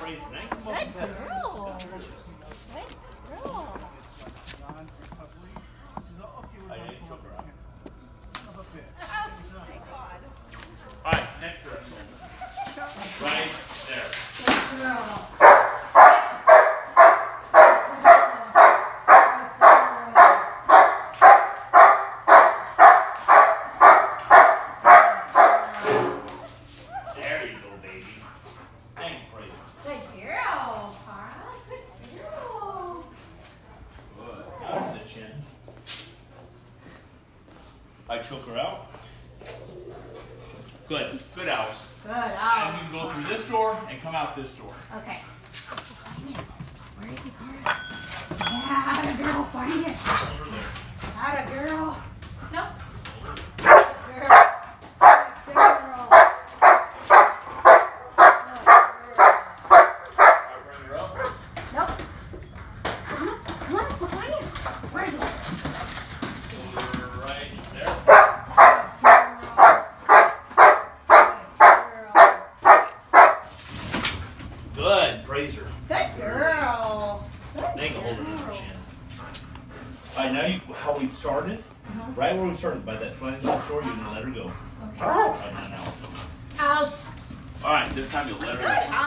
Fraser. Now you come up and pet her. Good girl. Good girl. I didn't choke her out. Oh my God. Alright, next direction. Right there. Good girl. There you go, baby. Thank you, Fraser. Good girl, Cara. Good girl. Good. Out of the chin. I choke her out. Good. Good, Alice. Good, And Alice. you can go through this door and come out this door. Okay. Find him. Where is he, Cara? Yeah, atta girl, find it. Over there. Atta girl. Nope. I bring her up. Nope. Come on, let's go find him. Where is he? Right there. Good, Fraser. Good girl. They can hold it in her chin. Alright, now you, how we started, right where we started, by that sliding glass door, you're going to let her go. Okay. Right now. Alice. Alright, this time you'll let her go. Good.